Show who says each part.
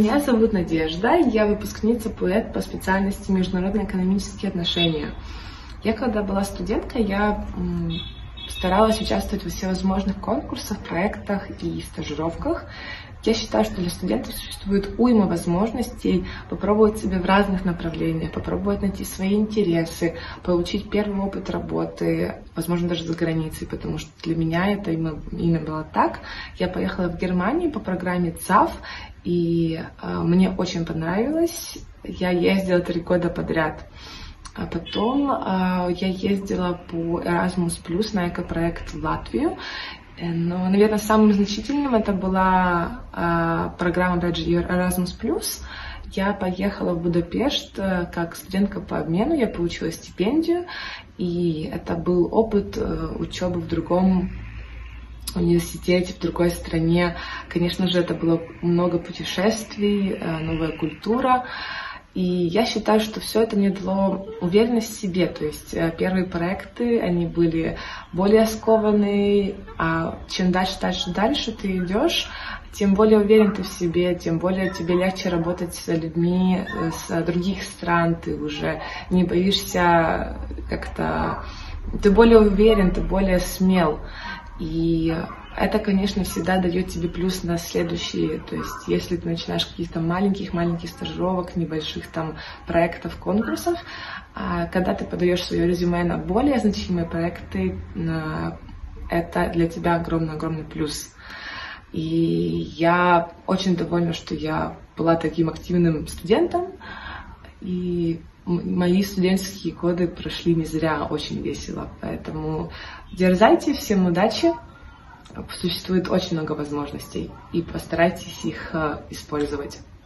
Speaker 1: Меня зовут Надежда, я выпускница ПУЭТ по специальности международные экономические отношения. Я когда была студенткой, я старалась участвовать во всевозможных конкурсах, проектах и стажировках. Я считаю, что для студентов существует уйма возможностей попробовать себя в разных направлениях, попробовать найти свои интересы, получить первый опыт работы, возможно, даже за границей, потому что для меня это именно было так. Я поехала в Германию по программе ЦАФ, и мне очень понравилось. Я ездила 3 года подряд. А потом я ездила по Erasmus+ на экопроект в Латвию. Но, наверное, самым значительным это была программа, опять же, Erasmus+. Я поехала в Будапешт как студентка по обмену, я получила стипендию, и это был опыт учебы в другом университете, в другой стране. Конечно же, это было много путешествий, новая культура. И я считаю, что все это мне дало уверенность в себе. То есть первые проекты, они были более скованные, а чем дальше ты идешь, тем более уверен ты в себе, тем более тебе легче работать с людьми с других стран, ты уже не боишься как-то, ты более уверен, ты более смел. И это, конечно, всегда дает тебе плюс на следующие. То есть, если ты начинаешь каких-то маленьких стажировок, небольших там проектов, конкурсов, когда ты подаешь свое резюме на более значимые проекты, это для тебя огромный плюс. И я очень довольна, что я была таким активным студентом, и мои студенческие годы прошли не зря, очень весело. Поэтому дерзайте, всем удачи. Существует очень много возможностей, и постарайтесь их использовать.